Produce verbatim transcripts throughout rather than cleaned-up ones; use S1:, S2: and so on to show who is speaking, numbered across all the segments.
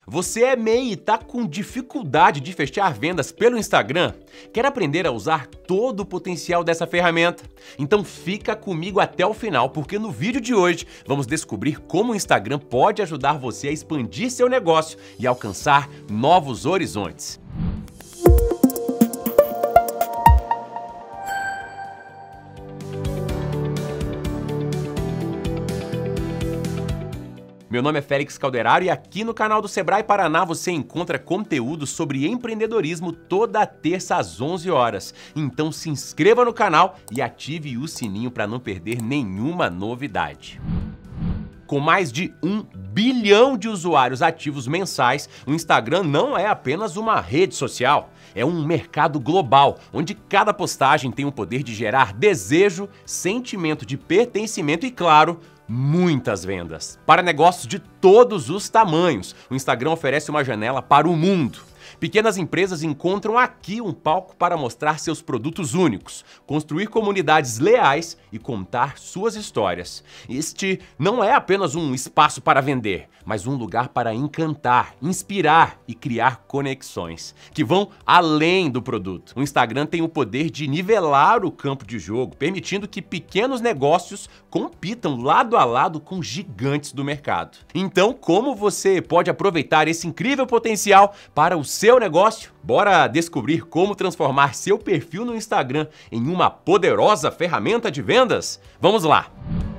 S1: Você é M E I e está com dificuldade de fechar vendas pelo Instagram? Quer aprender a usar todo o potencial dessa ferramenta? Então fica comigo até o final, porque no vídeo de hoje vamos descobrir como o Instagram pode ajudar você a expandir seu negócio e alcançar novos horizontes. Meu nome é Félix Calderaro e aqui no canal do Sebrae Paraná você encontra conteúdo sobre empreendedorismo toda terça às onze horas. Então se inscreva no canal e ative o sininho para não perder nenhuma novidade. Com mais de um bilhão de usuários ativos mensais, o Instagram não é apenas uma rede social. É um mercado global, onde cada postagem tem o poder de gerar desejo, sentimento de pertencimento e, claro, muitas vendas. Para negócios de todos os tamanhos, o Instagram oferece uma janela para o mundo. Pequenas empresas encontram aqui um palco para mostrar seus produtos únicos, construir comunidades leais e contar suas histórias. Este não é apenas um espaço para vender, mas um lugar para encantar, inspirar e criar conexões, que vão além do produto. O Instagram tem o poder de nivelar o campo de jogo, permitindo que pequenos negócios compitam lado a lado com gigantes do mercado. Então, como você pode aproveitar esse incrível potencial para o seu negócio? Bora descobrir como transformar seu perfil no Instagram em uma poderosa ferramenta de vendas? Vamos lá!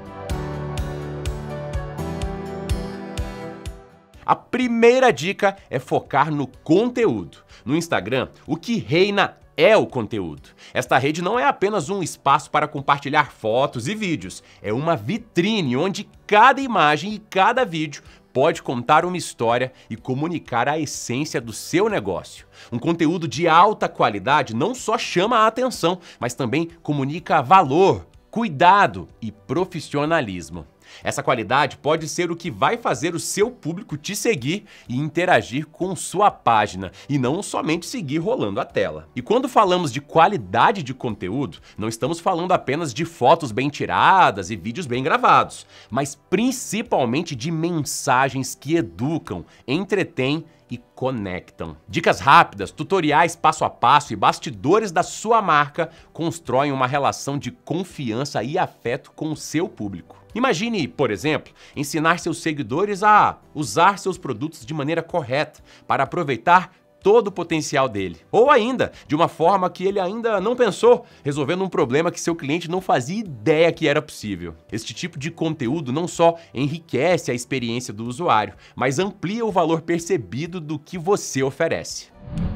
S1: A primeira dica é focar no conteúdo. No Instagram, o que reina é o conteúdo. Esta rede não é apenas um espaço para compartilhar fotos e vídeos, é uma vitrine onde cada imagem e cada vídeo pode contar uma história e comunicar a essência do seu negócio. Um conteúdo de alta qualidade não só chama a atenção, mas também comunica valor, cuidado e profissionalismo. Essa qualidade pode ser o que vai fazer o seu público te seguir e interagir com sua página, e não somente seguir rolando a tela. E quando falamos de qualidade de conteúdo, não estamos falando apenas de fotos bem tiradas e vídeos bem gravados, mas principalmente de mensagens que educam, entretêm e conectam. Dicas rápidas, tutoriais passo a passo e bastidores da sua marca constroem uma relação de confiança e afeto com o seu público. Imagine, por exemplo, ensinar seus seguidores a usar seus produtos de maneira correta para aproveitar todo o potencial dele. Ou ainda, de uma forma que ele ainda não pensou, resolvendo um problema que seu cliente não fazia ideia que era possível. Este tipo de conteúdo não só enriquece a experiência do usuário, mas amplia o valor percebido do que você oferece.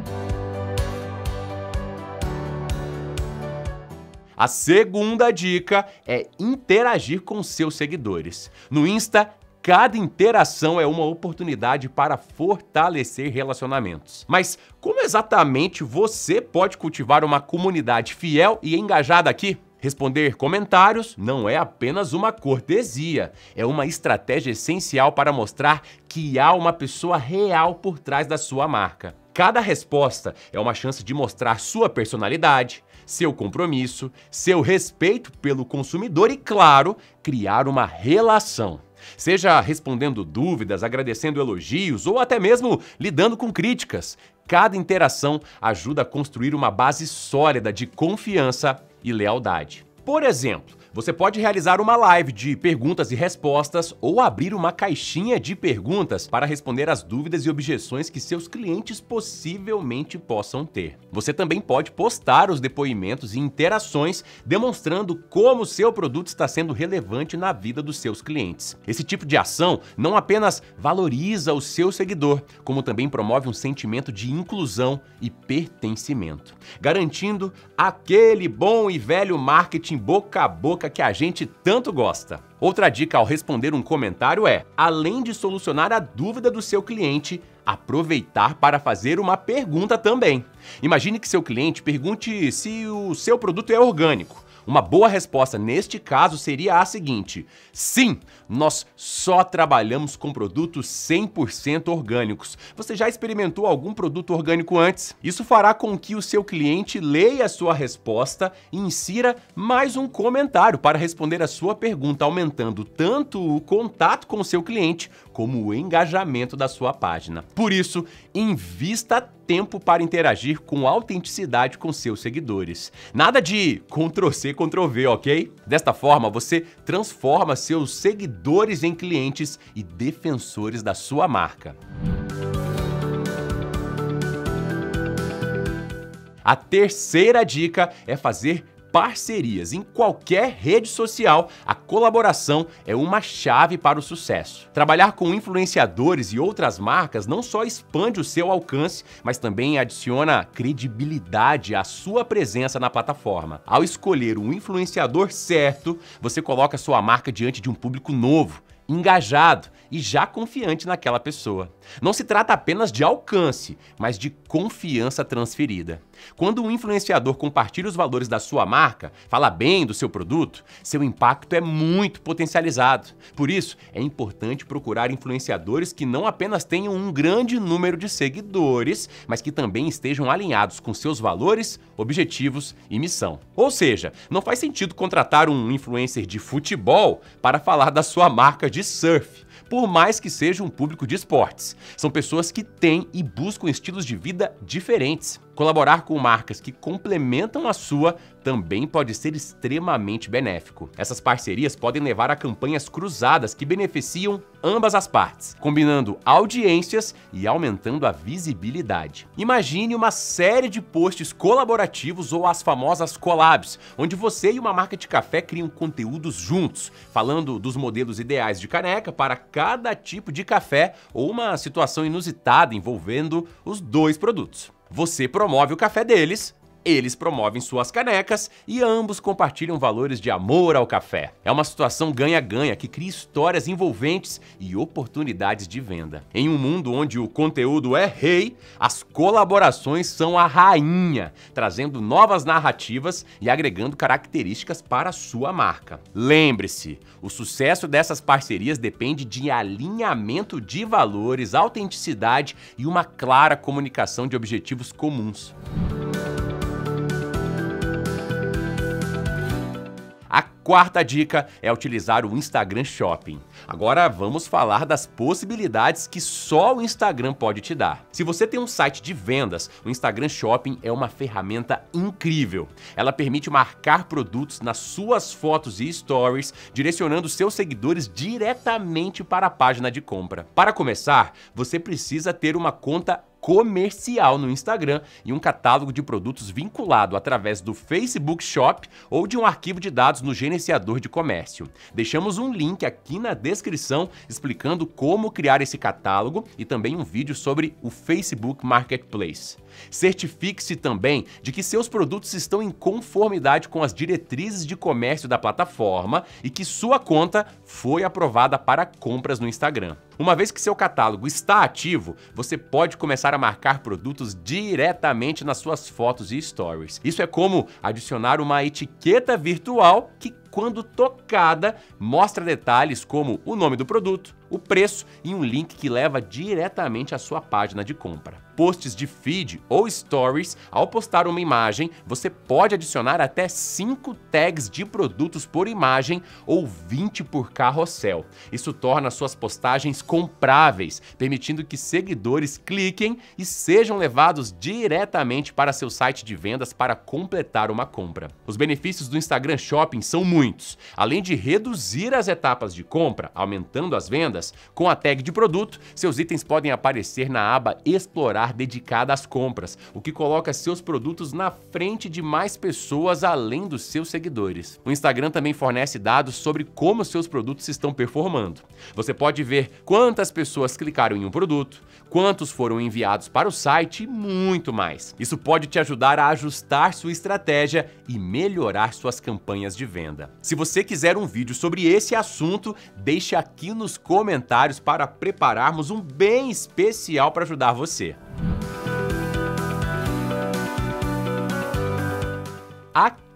S1: A segunda dica é interagir com seus seguidores. No Insta, cada interação é uma oportunidade para fortalecer relacionamentos. Mas como exatamente você pode cultivar uma comunidade fiel e engajada aqui? Responder comentários não é apenas uma cortesia, é uma estratégia essencial para mostrar que há uma pessoa real por trás da sua marca. Cada resposta é uma chance de mostrar sua personalidade, seu compromisso, seu respeito pelo consumidor e, claro, criar uma relação. Seja respondendo dúvidas, agradecendo elogios ou até mesmo lidando com críticas, cada interação ajuda a construir uma base sólida de confiança e lealdade. Por exemplo, você pode realizar uma live de perguntas e respostas ou abrir uma caixinha de perguntas para responder às dúvidas e objeções que seus clientes possivelmente possam ter. Você também pode postar os depoimentos e interações demonstrando como seu produto está sendo relevante na vida dos seus clientes. Esse tipo de ação não apenas valoriza o seu seguidor, como também promove um sentimento de inclusão e pertencimento, garantindo aquele bom e velho marketing boca a boca que a gente tanto gosta. Outra dica ao responder um comentário é, além de solucionar a dúvida do seu cliente, aproveitar para fazer uma pergunta também. Imagine que seu cliente pergunte se o seu produto é orgânico. Uma boa resposta neste caso seria a seguinte: sim, nós só trabalhamos com produtos cem por cento orgânicos. Você já experimentou algum produto orgânico antes? Isso fará com que o seu cliente leia a sua resposta e insira mais um comentário para responder a sua pergunta, aumentando tanto o contato com o seu cliente como o engajamento da sua página. Por isso, invista tempo para interagir com autenticidade com seus seguidores. Nada de Ctrl-C, Ctrl-V, ok? Desta forma, você transforma seus seguidores em clientes e defensores da sua marca. A terceira dica é fazer parcerias. Em qualquer rede social, a colaboração é uma chave para o sucesso. Trabalhar com influenciadores e outras marcas não só expande o seu alcance, mas também adiciona credibilidade à sua presença na plataforma. Ao escolher um influenciador certo, você coloca sua marca diante de um público novo, engajado e já confiante naquela pessoa. Não se trata apenas de alcance, mas de confiança transferida. Quando um influenciador compartilha os valores da sua marca, fala bem do seu produto, seu impacto é muito potencializado. Por isso, é importante procurar influenciadores que não apenas tenham um grande número de seguidores, mas que também estejam alinhados com seus valores, objetivos e missão. Ou seja, não faz sentido contratar um influencer de futebol para falar da sua marca de surf, por mais que seja um público de esportes. São pessoas que têm e buscam estilos de vida diferentes. Colaborar com marcas que complementam a sua também pode ser extremamente benéfico. Essas parcerias podem levar a campanhas cruzadas que beneficiam ambas as partes, combinando audiências e aumentando a visibilidade. Imagine uma série de posts colaborativos ou as famosas collabs, onde você e uma marca de café criam conteúdos juntos, falando dos modelos ideais de caneca para cada tipo de café ou uma situação inusitada envolvendo os dois produtos. Você promove o café deles, eles promovem suas canecas e ambos compartilham valores de amor ao café. É uma situação ganha-ganha que cria histórias envolventes e oportunidades de venda. Em um mundo onde o conteúdo é rei, as colaborações são a rainha, trazendo novas narrativas e agregando características para a sua marca. Lembre-se, o sucesso dessas parcerias depende de alinhamento de valores, autenticidade e uma clara comunicação de objetivos comuns. A quarta dica é utilizar o Instagram Shopping. Agora vamos falar das possibilidades que só o Instagram pode te dar. Se você tem um site de vendas, o Instagram Shopping é uma ferramenta incrível. Ela permite marcar produtos nas suas fotos e stories, direcionando seus seguidores diretamente para a página de compra. Para começar, você precisa ter uma conta comercial no Instagram e um catálogo de produtos vinculado através do Facebook Shop ou de um arquivo de dados no gerenciador de comércio. Deixamos um link aqui na descrição explicando como criar esse catálogo e também um vídeo sobre o Facebook Marketplace. Certifique-se também de que seus produtos estão em conformidade com as diretrizes de comércio da plataforma e que sua conta foi aprovada para compras no Instagram. Uma vez que seu catálogo está ativo, você pode começar a marcar produtos diretamente nas suas fotos e stories. Isso é como adicionar uma etiqueta virtual que, quando tocada, mostra detalhes como o nome do produto, o preço e um link que leva diretamente à sua página de compra. Posts de feed ou stories, ao postar uma imagem, você pode adicionar até cinco tags de produtos por imagem ou vinte por carrossel. Isso torna suas postagens compráveis, permitindo que seguidores cliquem e sejam levados diretamente para seu site de vendas para completar uma compra. Os benefícios do Instagram Shopping são muitos. Além de reduzir as etapas de compra, aumentando as vendas, com a tag de produto, seus itens podem aparecer na aba Explorar dedicada às compras, o que coloca seus produtos na frente de mais pessoas além dos seus seguidores. O Instagram também fornece dados sobre como seus produtos estão performando. Você pode ver quantas pessoas clicaram em um produto, quantos foram enviados para o site e muito mais. Isso pode te ajudar a ajustar sua estratégia e melhorar suas campanhas de venda. Se você quiser um vídeo sobre esse assunto, deixe aqui nos comentários para prepararmos um bem especial para ajudar você. A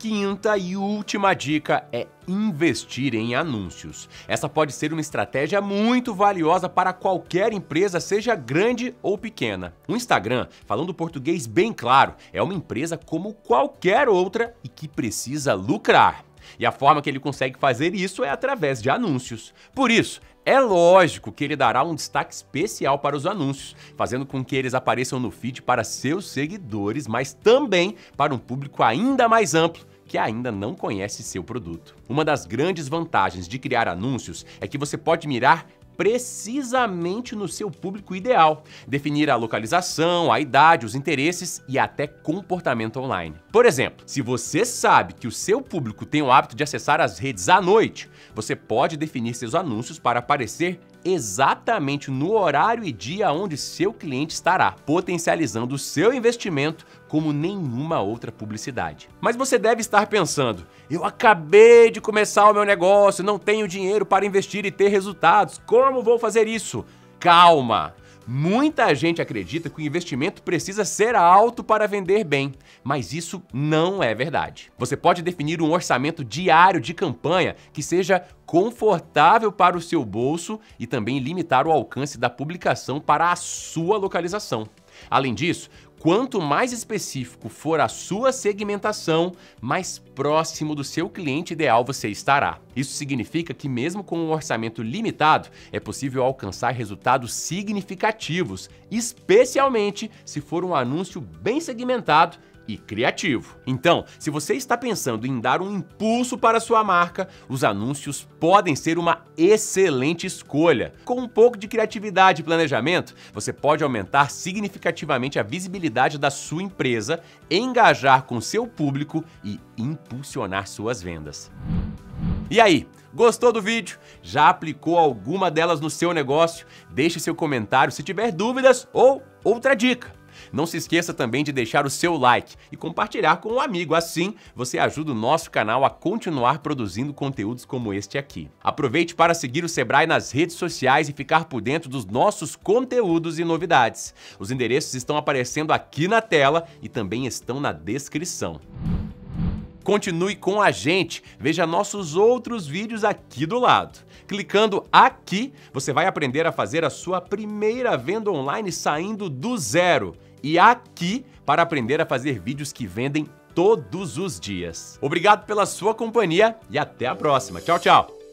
S1: quinta e última dica é investir em anúncios. Essa pode ser uma estratégia muito valiosa para qualquer empresa, seja grande ou pequena. O Instagram, falando português bem claro, é uma empresa como qualquer outra e que precisa lucrar. E a forma que ele consegue fazer isso é através de anúncios. Por isso, é lógico que ele dará um destaque especial para os anúncios, fazendo com que eles apareçam no feed para seus seguidores, mas também para um público ainda mais amplo, que ainda não conhece seu produto. Uma das grandes vantagens de criar anúncios é que você pode mirar precisamente no seu público ideal, definir a localização, a idade, os interesses e até comportamento online. Por exemplo, se você sabe que o seu público tem o hábito de acessar as redes à noite, você pode definir seus anúncios para aparecer exatamente no horário e dia onde seu cliente estará, potencializando o seu investimento como nenhuma outra publicidade. Mas você deve estar pensando, eu acabei de começar o meu negócio, não tenho dinheiro para investir e ter resultados, como vou fazer isso? Calma! Muita gente acredita que o investimento precisa ser alto para vender bem, mas isso não é verdade. Você pode definir um orçamento diário de campanha que seja confortável para o seu bolso e também limitar o alcance da publicação para a sua localização. Além disso, quanto mais específico for a sua segmentação, mais próximo do seu cliente ideal você estará. Isso significa que mesmo com um orçamento limitado, é possível alcançar resultados significativos, especialmente se for um anúncio bem segmentado e criativo. Então, se você está pensando em dar um impulso para a sua marca, os anúncios podem ser uma excelente escolha. Com um pouco de criatividade e planejamento, você pode aumentar significativamente a visibilidade da sua empresa, engajar com seu público e impulsionar suas vendas. E aí, gostou do vídeo? Já aplicou alguma delas no seu negócio? Deixe seu comentário se tiver dúvidas ou outra dica. Não se esqueça também de deixar o seu like e compartilhar com um amigo, assim você ajuda o nosso canal a continuar produzindo conteúdos como este aqui. Aproveite para seguir o Sebrae nas redes sociais e ficar por dentro dos nossos conteúdos e novidades. Os endereços estão aparecendo aqui na tela e também estão na descrição. Continue com a gente, veja nossos outros vídeos aqui do lado. Clicando aqui, você vai aprender a fazer a sua primeira venda online saindo do zero. E aqui, para aprender a fazer vídeos que vendem todos os dias. Obrigado pela sua companhia e até a próxima. Tchau, tchau!